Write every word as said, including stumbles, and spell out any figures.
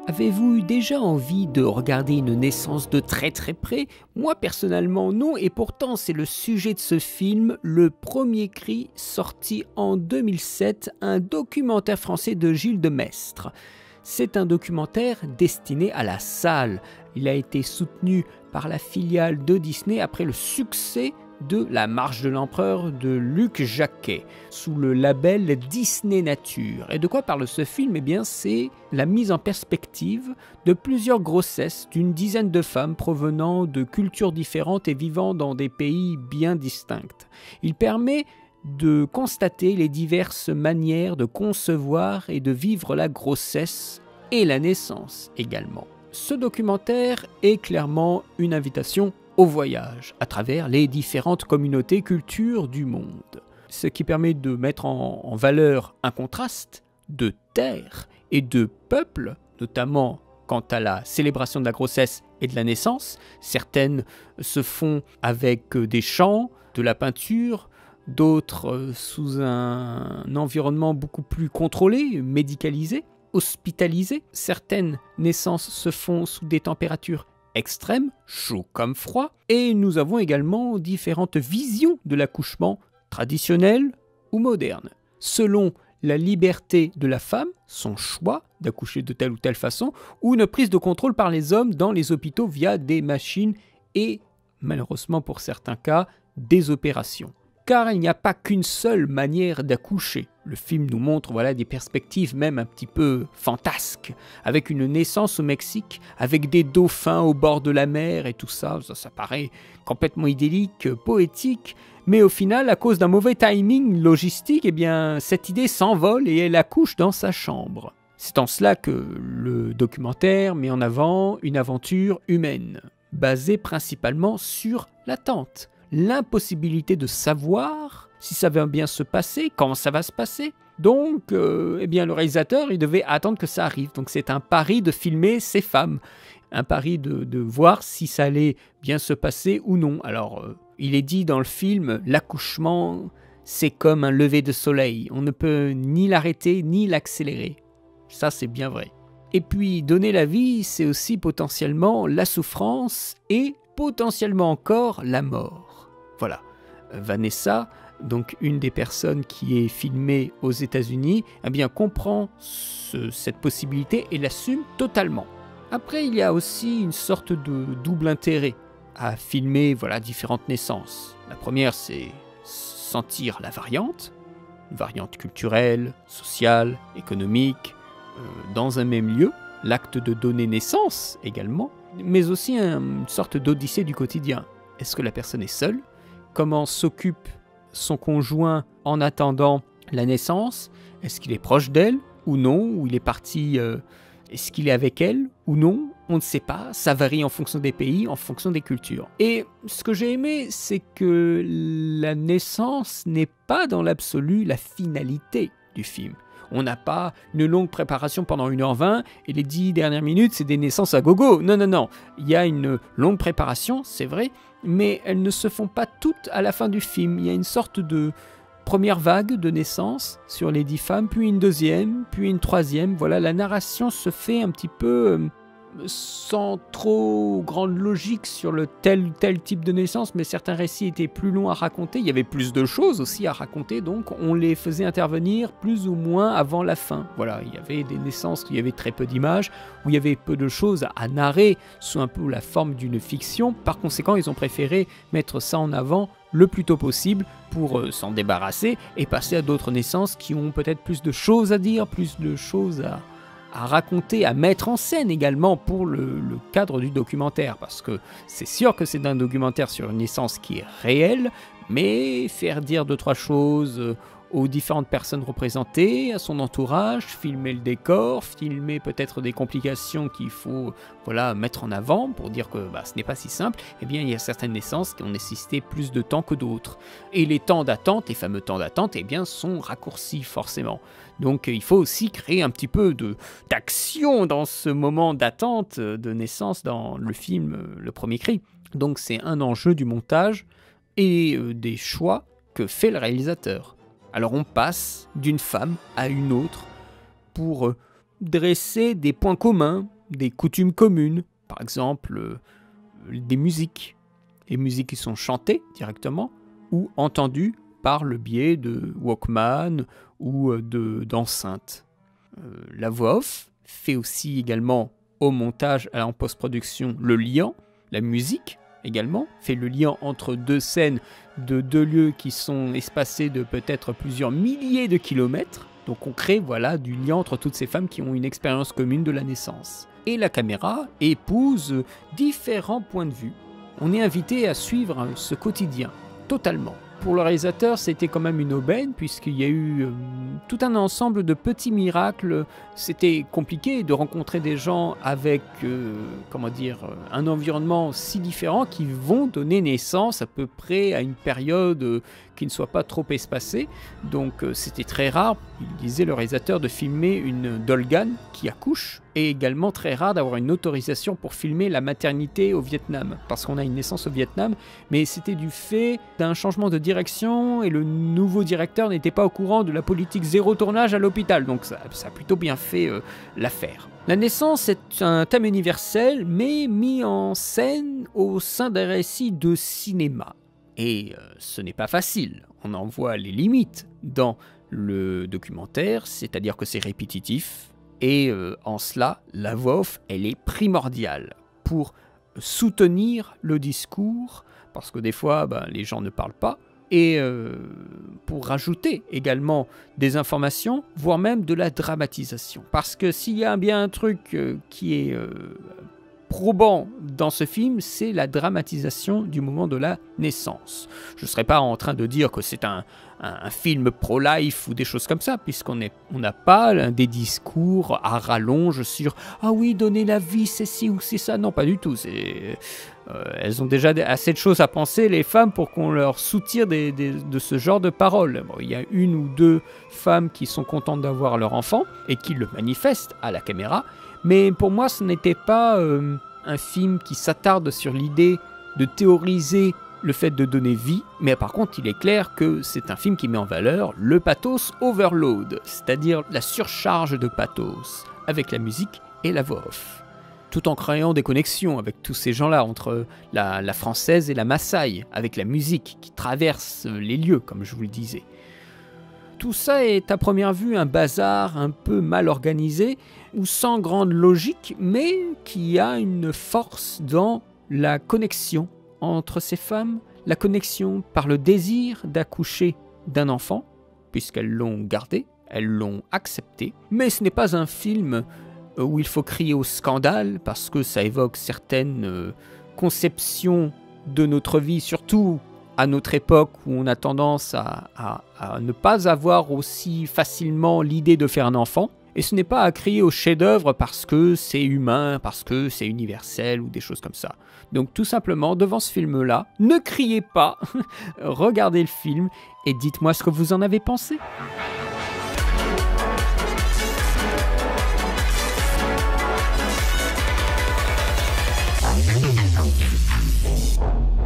Avez-vous eu déjà envie de regarder une naissance de très très près? Moi personnellement non, et pourtant c'est le sujet de ce film, Le Premier Cri, sorti en deux mille sept, un documentaire français de Gilles Demestre. C'est un documentaire destiné à la salle. Il a été soutenu par la filiale de Disney après le succès de La Marche de l'Empereur de Luc Jacquet, sous le label Disney Nature. Et de quoi parle ce film? Eh bien, c'est la mise en perspective de plusieurs grossesses d'une dizaine de femmes provenant de cultures différentes et vivant dans des pays bien distincts. Il permet de constater les diverses manières de concevoir et de vivre la grossesse et la naissance également. Ce documentaire est clairement une invitation au voyage à travers les différentes communautés, cultures du monde. Ce qui permet de mettre en, en valeur un contraste de terre et de peuple, notamment quant à la célébration de la grossesse et de la naissance. Certaines se font avec des chants, de la peinture, d'autres sous un environnement beaucoup plus contrôlé, médicalisé, hospitalisé. Certaines naissances se font sous des températures extrêmes, chaud comme froid, et nous avons également différentes visions de l'accouchement, traditionnel ou moderne, selon la liberté de la femme, son choix d'accoucher de telle ou telle façon, ou une prise de contrôle par les hommes dans les hôpitaux via des machines et, malheureusement pour certains cas, des opérations. Car il n'y a pas qu'une seule manière d'accoucher. Le film nous montre voilà, des perspectives même un petit peu fantasques, avec une naissance au Mexique, avec des dauphins au bord de la mer et tout ça. Ça, ça paraît complètement idyllique, poétique, mais au final, à cause d'un mauvais timing logistique, eh bien, cette idée s'envole et elle accouche dans sa chambre. C'est en cela que le documentaire met en avant une aventure humaine, basée principalement sur l'attente. L'impossibilité de savoir si ça va bien se passer, quand ça va se passer. Donc, euh, eh bien, le réalisateur, il devait attendre que ça arrive. Donc, c'est un pari de filmer ces femmes. Un pari de, de voir si ça allait bien se passer ou non. Alors, euh, il est dit dans le film, l'accouchement, c'est comme un lever de soleil. On ne peut ni l'arrêter, ni l'accélérer. Ça, c'est bien vrai. Et puis, donner la vie, c'est aussi potentiellement la souffrance et potentiellement encore la mort. Voilà, Vanessa, donc une des personnes qui est filmée aux États-Unis, eh bien comprend ce, cette possibilité et l'assume totalement. Après, il y a aussi une sorte de double intérêt à filmer voilà, différentes naissances. La première, c'est sentir la variante, une variante culturelle, sociale, économique, euh, dans un même lieu, l'acte de donner naissance également, mais aussi un, une sorte d'odyssée du quotidien. Est-ce que la personne est seule ? Comment s'occupe son conjoint en attendant la naissance? Est-ce qu'il est proche d'elle ou non? Ou il est parti, euh, est-ce qu'il est avec elle ou non? On ne sait pas, ça varie en fonction des pays, en fonction des cultures. Et ce que j'ai aimé, c'est que la naissance n'est pas dans l'absolu la finalité du film. On n'a pas une longue préparation pendant une heure vingt et les dix dernières minutes, c'est des naissances à gogo. Non, non, non. Il y a une longue préparation, c'est vrai, mais elles ne se font pas toutes à la fin du film. Il y a une sorte de première vague de naissance sur les dix femmes, puis une deuxième, puis une troisième. Voilà, la narration se fait un petit peu euh, sans trop grande logique sur le tel ou tel type de naissance, mais certains récits étaient plus longs à raconter. Il y avait plus de choses aussi à raconter, donc on les faisait intervenir plus ou moins avant la fin. Voilà, il y avait des naissances où il y avait très peu d'images, où il y avait peu de choses à narrer sous un peu la forme d'une fiction. Par conséquent, ils ont préféré mettre ça en avant le plus tôt possible pour euh, s'en débarrasser et passer à d'autres naissances qui ont peut-être plus de choses à dire, plus de choses à... à raconter, à mettre en scène également pour le, le cadre du documentaire, parce que c'est sûr que c'est un documentaire sur une naissance qui est réelle, mais faire dire deux, trois choses aux différentes personnes représentées, à son entourage, filmer le décor, filmer peut-être des complications qu'il faut voilà, mettre en avant pour dire que bah, ce n'est pas si simple, eh bien il y a certaines naissances qui ont nécessité plus de temps que d'autres. Et les temps d'attente, les fameux temps d'attente, eh bien sont raccourcis forcément. Donc il faut aussi créer un petit peu de, d'action dans ce moment d'attente de naissance dans le film Le Premier Cri. Donc c'est un enjeu du montage et euh, des choix que fait le réalisateur. Alors on passe d'une femme à une autre pour dresser des points communs des coutumes communes, par exemple euh, des musiques, les musiques qui sont chantées directement ou entendues par le biais de Walkman ou de, d'enceintes. Euh, la voix off fait aussi également au montage et en post-production le lien, la musique également, fait le lien entre deux scènes de deux lieux qui sont espacés de peut-être plusieurs milliers de kilomètres. Donc on crée voilà, du lien entre toutes ces femmes qui ont une expérience commune de la naissance. Et la caméra épouse différents points de vue. On est invité à suivre ce quotidien, totalement. Pour le réalisateur, c'était quand même une aubaine, puisqu'il y a eu euh, tout un ensemble de petits miracles. C'était compliqué de rencontrer des gens avec, euh, comment dire, un environnement si différent qui vont donner naissance à peu près à une période euh, qui ne soit pas trop espacée. Donc euh, c'était très rare, il disait le réalisateur, de filmer une Dolgan qui accouche, et également très rare d'avoir une autorisation pour filmer la maternité au Vietnam, parce qu'on a une naissance au Vietnam, mais c'était du fait d'un changement de direction, et le nouveau directeur n'était pas au courant de la politique zéro tournage à l'hôpital, donc ça, ça a plutôt bien fait euh, l'affaire. La naissance est un thème universel, mais mis en scène au sein d'un récit de cinéma. Et euh, ce n'est pas facile, on en voit les limites dans le documentaire, c'est-à-dire que c'est répétitif, et euh, en cela, la voix off, elle est primordiale pour soutenir le discours, parce que des fois, ben, les gens ne parlent pas, et euh, pour rajouter également des informations, voire même de la dramatisation. Parce que s'il y a bien un truc euh, qui est euh, probant dans ce film, c'est la dramatisation du moment de la naissance. Je ne serais pas en train de dire que c'est un, un, un film pro-life ou des choses comme ça, puisqu'on est, on n'a pas hein, des discours à rallonge sur « Ah oui, donner la vie, c'est ci ou c'est ça ». Non, pas du tout. C'est, euh, elles ont déjà assez de choses à penser, les femmes, pour qu'on leur soutire des, des, de ce genre de paroles. Bon, il y a une ou deux femmes qui sont contentes d'avoir leur enfant et qui le manifestent à la caméra. Mais pour moi, ce n'était pas euh, un film qui s'attarde sur l'idée de théoriser le fait de donner vie, mais par contre, il est clair que c'est un film qui met en valeur le pathos overload, c'est-à-dire la surcharge de pathos, avec la musique et la voix off, tout en créant des connexions avec tous ces gens-là, entre la, la française et la Maasai, avec la musique qui traverse les lieux, comme je vous le disais. Tout ça est à première vue un bazar un peu mal organisé, ou sans grande logique, mais qui a une force dans la connexion entre ces femmes, la connexion par le désir d'accoucher d'un enfant, puisqu'elles l'ont gardé, elles l'ont accepté. Mais ce n'est pas un film où il faut crier au scandale, parce que ça évoque certaines conceptions de notre vie, surtout à notre époque où on a tendance à, à, à ne pas avoir aussi facilement l'idée de faire un enfant. Et ce n'est pas à crier au chef-d'œuvre parce que c'est humain, parce que c'est universel ou des choses comme ça. Donc tout simplement, devant ce film-là, ne criez pas, regardez le film et dites-moi ce que vous en avez pensé. Thank you.